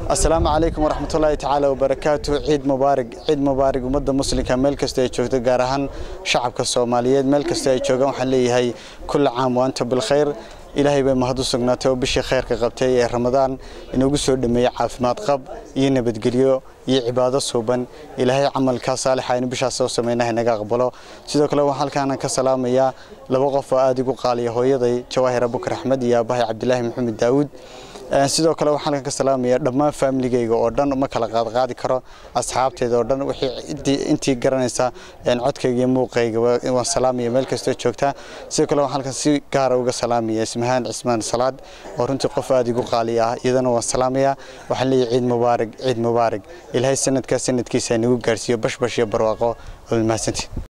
السلام عليكم ورحمة الله تعالى وبركاته. عيد مبارك ومدة مسلم كمل كستي شوكت جارهن شعب كالصوماليين مل كستي شوكم حلي هي كل عام وأنت بالخير. إلهي بمهدو سجناته وبشي خير كقبتي رمضان إنه جسور دمية عافمات قب ينبت جريو يعبادة صوبا إلهي عمل كصالح إنه بش أسوس منه هنا قبله سيدك لو حال كان كسلام يا لبقف آديكو قال يا هو يضي جواهر أبوك أحمد يا باهي عبد الله محمد داود sidoo kale waxaan ka salaamayaa dhammaan family-gayga oo dhan ma kala qaadi karo asxaabteyda oo dhan wixii intii garanaysa codkayga iyo muuqayga waan salaamaya meel kasta joogta sidoo kale waxaan si gaar ah uga salaamayaa Ismahaan Cismaan Salaad oo runtii qof aad igu qaali ah iyadana waan salaamayaa waxaan leeyahay ciid mubaarak ilaahay sanadkiisa nagu gaarsiiyo bash iyo barwaaqo oo mahadsantiin.